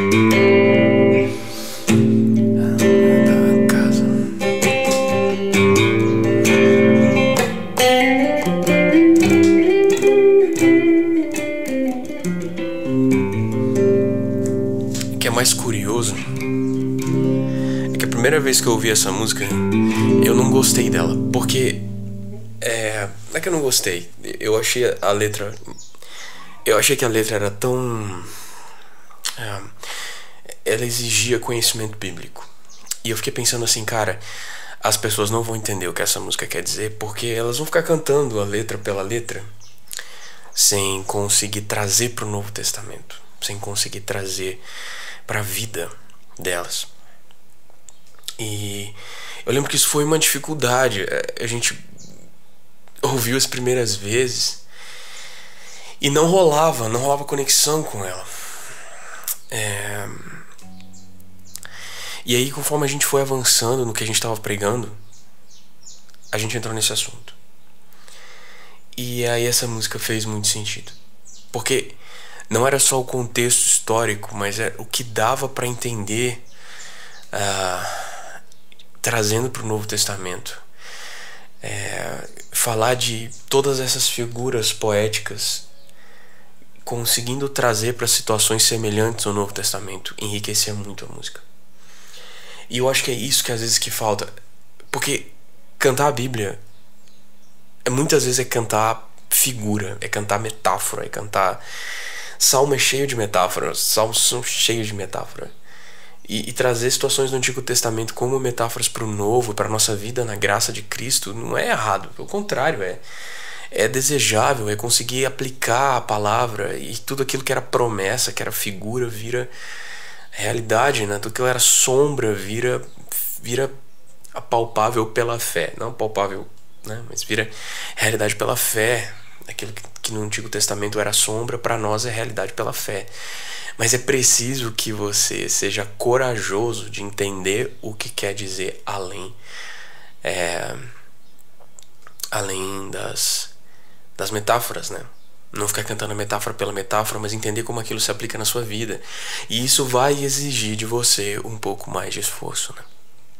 O que é mais curioso é que a primeira vez que eu ouvi essa música eu não gostei dela, porque não é que eu não gostei, eu achei que a letra era tão ela exigia conhecimento bíblico, e eu fiquei pensando assim, cara, as pessoas não vão entender o que essa música quer dizer, porque elas vão ficar cantando a letra pela letra sem conseguir trazer para o Novo Testamento, sem conseguir trazer para a vida delas. E eu lembro que isso foi uma dificuldade. A gente ouviu as primeiras vezes e não rolava conexão com ela. E aí, conforme a gente foi avançando no que a gente estava pregando, a gente entrou nesse assunto. E aí essa música fez muito sentido, porque não era só o contexto histórico, mas é o que dava para entender, trazendo para o Novo Testamento, falar de todas essas figuras poéticas, conseguindo trazer para situações semelhantes ao Novo Testamento, enriquecia muito a música. E eu acho que é isso que às vezes que falta, porque cantar a Bíblia muitas vezes é cantar figura, é cantar metáfora, é cantar... Salmo é cheio de metáforas, salmos são cheios de metáfora. E trazer situações do Antigo Testamento como metáforas para o Novo, para a nossa vida na graça de Cristo, não é errado, pelo contrário, é desejável, é conseguir aplicar a palavra, e tudo aquilo que era promessa, que era figura, vira realidade, né? Tudo aquilo que era sombra vira palpável pela fé, não palpável, né? Mas vira realidade pela fé. Aquilo que no Antigo Testamento era sombra, para nós é realidade pela fé. Mas é preciso que você seja corajoso de entender o que quer dizer além das metáforas, né? Não ficar cantando a metáfora pela metáfora, mas entender como aquilo se aplica na sua vida. E isso vai exigir de você um pouco mais de esforço, né?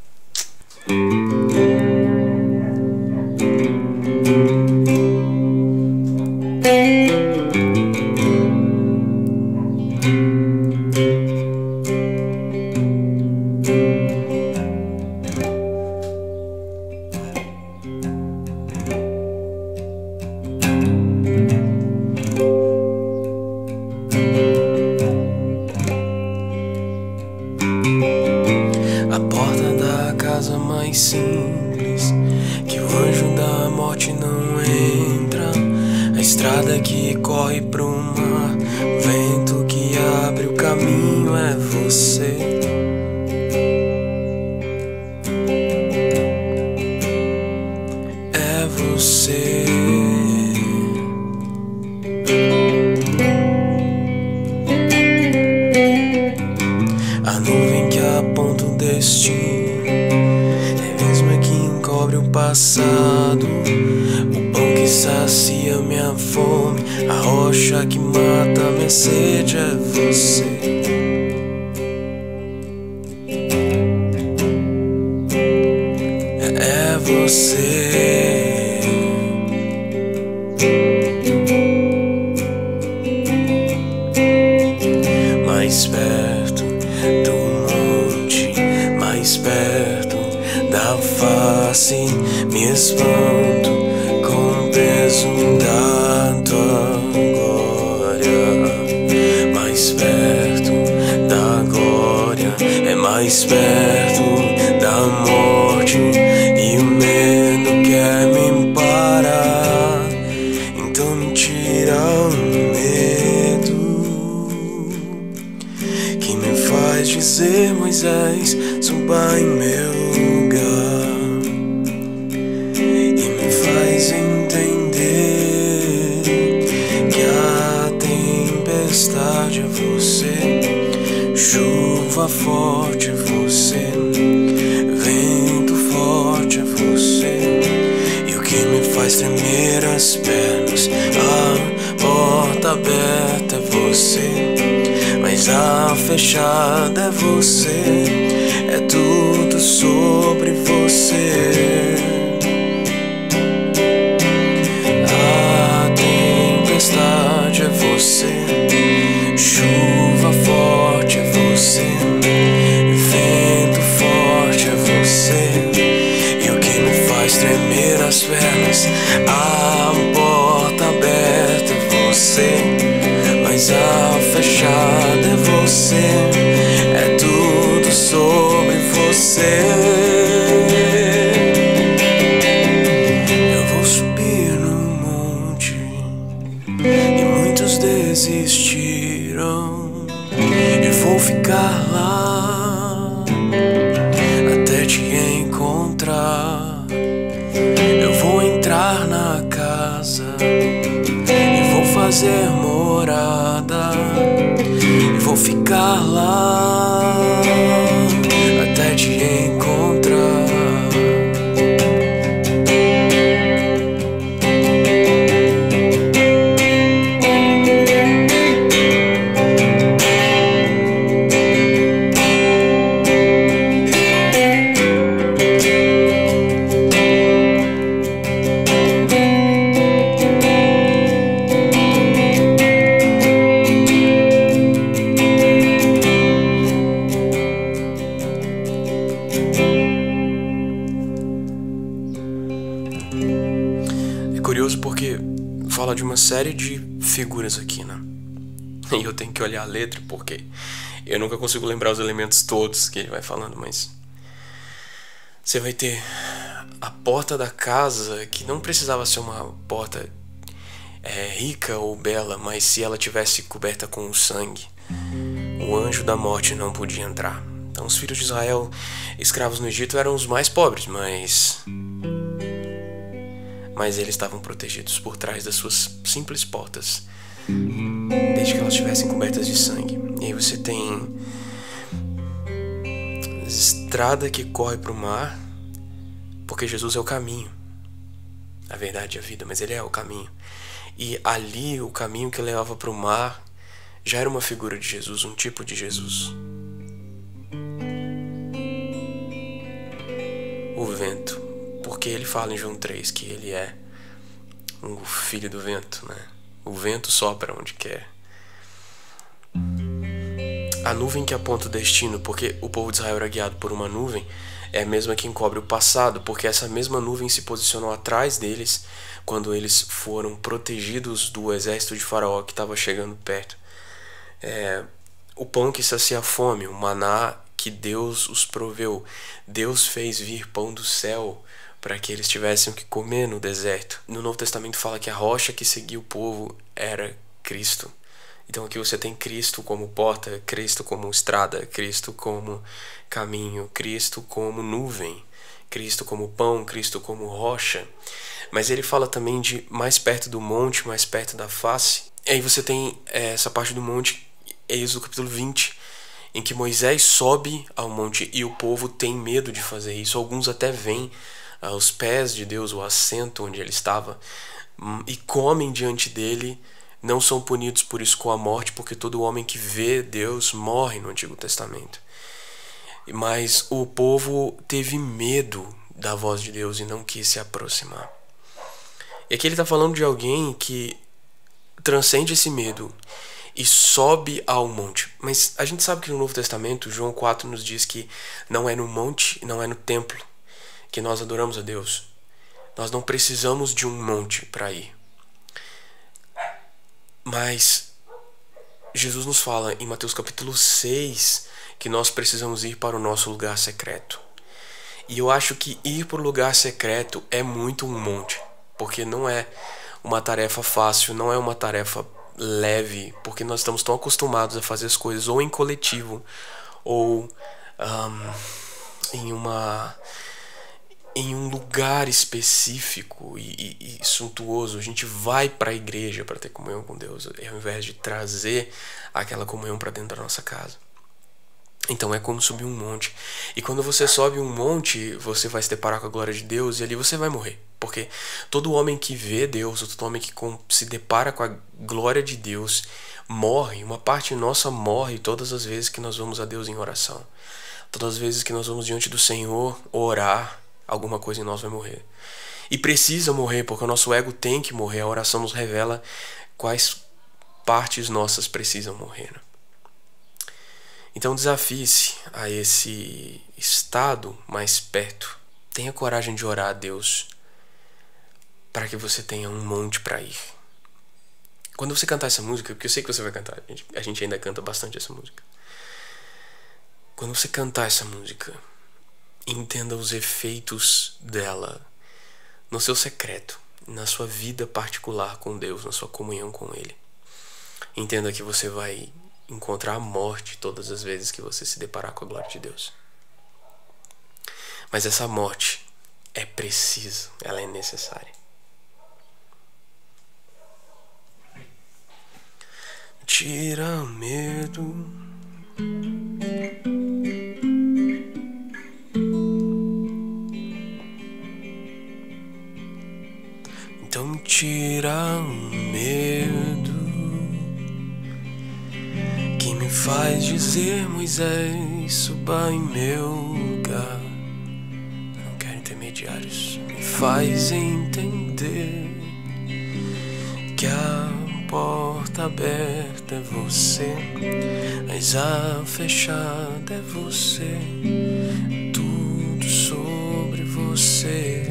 A porta da casa mais simples, que o anjo da morte não entra. A estrada que corre pro mar, o vento que abre o caminho é você. É você. A nuvem que aponta o destino é mesmo que encobre o passado. O pão que sacia minha fome, a rocha que mata minha sede é você. É você. Mais perto do monte, mais perto da face, me espanto com o peso da tua glória. Mais perto da glória, é mais perto da morte, e o medo quer me parar, então me tira o medo que me faz dizer: Moisés, suba em meu lugar, e me faz entender que a tempestade é você, chuva forte é você, vento forte é você, e o que me faz tremer as pernas, a porta aberta é você. Mas mas a fechada é você, é tudo sobre você. A tempestade é você, chuva forte é você, vento forte é você, e o que me faz tremer as pernas, a porta aberta é você, mas a fechada é você, é tudo sobre você. Eu vou subir no monte e muitos desistiram, e vou ficar lá até te encontrar. Eu vou entrar na casa e vou fazer morada, e vou ficar lá até te encontrar. Curioso porque fala de uma série de figuras aqui, né? E eu tenho que olhar a letra porque eu nunca consigo lembrar os elementos todos que ele vai falando, mas você vai ter a porta da casa, que não precisava ser uma porta rica ou bela, mas se ela tivesse coberta com sangue, o anjo da morte não podia entrar. Então os filhos de Israel, escravos no Egito, eram os mais pobres, mas eles estavam protegidos por trás das suas simples portas, desde que elas estivessem cobertas de sangue. E aí você tem estrada que corre para o mar, porque Jesus é o caminho, a verdade e a vida, mas ele é o caminho. E ali o caminho que levava para o mar já era uma figura de Jesus, um tipo de Jesus. O vento, porque ele fala em João 3 que ele é o filho do vento, né? O vento sopra onde quer. A nuvem que aponta o destino, porque o povo de Israel era guiado por uma nuvem, é a mesma que encobre o passado, porque essa mesma nuvem se posicionou atrás deles quando eles foram protegidos do exército de Faraó que estava chegando perto. O pão que sacia a fome, o maná que Deus os proveu. Deus fez vir pão do céu para que eles tivessem o que comer no deserto. No Novo Testamento fala que a rocha que seguia o povo era Cristo. Então aqui você tem Cristo como porta, Cristo como estrada, Cristo como caminho, Cristo como nuvem, Cristo como pão, Cristo como rocha. Mas ele fala também de mais perto do monte, mais perto da face. E aí você tem essa parte do monte, Êxodo capítulo 20, em que Moisés sobe ao monte e o povo tem medo de fazer isso. Alguns até vêm aos pés de Deus, o assento onde ele estava, e comem diante dele. Não são punidos por isso com a morte, porque todo homem que vê Deus morre no Antigo Testamento. Mas o povo teve medo da voz de Deus e não quis se aproximar. E aqui ele está falando de alguém que transcende esse medo e sobe ao monte. Mas a gente sabe que no Novo Testamento, João 4 nos diz que não é no monte, não é no templo que nós adoramos a Deus. Nós não precisamos de um monte para ir. Mas Jesus nos fala em Mateus capítulo 6 que nós precisamos ir para o nosso lugar secreto. E eu acho que ir para o lugar secreto é muito um monte, porque não é uma tarefa fácil, não é uma tarefa leve, porque nós estamos tão acostumados a fazer as coisas ou em coletivo ou em um lugar específico e suntuoso. A gente vai para a igreja para ter comunhão com Deus, ao invés de trazer aquela comunhão para dentro da nossa casa. Então é como subir um monte. E quando você sobe um monte, você vai se deparar com a glória de Deus e ali você vai morrer. Porque todo homem que vê Deus, ou todo homem que se depara com a glória de Deus, morre. Uma parte nossa morre todas as vezes que nós vamos a Deus em oração. Todas as vezes que nós vamos diante do Senhor orar, alguma coisa em nós vai morrer. E precisa morrer, porque o nosso ego tem que morrer. A oração nos revela quais partes nossas precisam morrer, né? Então desafie-se a esse estado mais perto. Tenha coragem de orar a Deus para que você tenha um monte para ir. Quando você cantar essa música, porque eu sei que você vai cantar, a gente ainda canta bastante essa música. Quando você cantar essa música, entenda os efeitos dela no seu secreto, na sua vida particular com Deus, na sua comunhão com Ele. Entenda que você vai encontrar a morte todas as vezes que você se deparar com a glória de Deus. Mas essa morte é precisa, ela é necessária. Tira medo. Então tira o medo que me faz dizer: Moisés, suba em meu lugar. Não quero intermediários. Me faz entender que a porta aberta é você, mas a fechada é você. Tudo sobre você.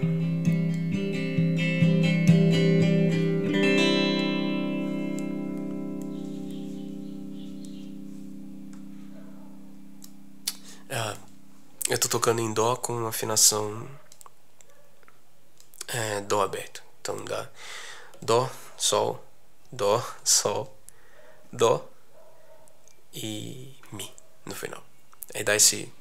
Eu tô tocando em Dó com uma afinação Dó aberto. Então dá Dó, Sol, Dó, Sol, Dó e Mi no final. Aí dá esse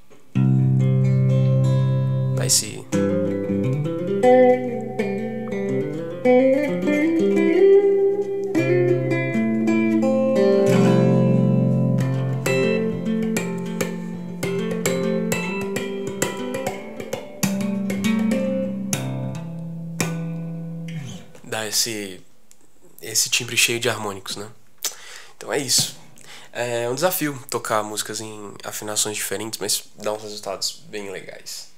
esse timbre cheio de harmônicos, né? Então é isso. É um desafio tocar músicas em afinações diferentes, mas dá uns resultados bem legais.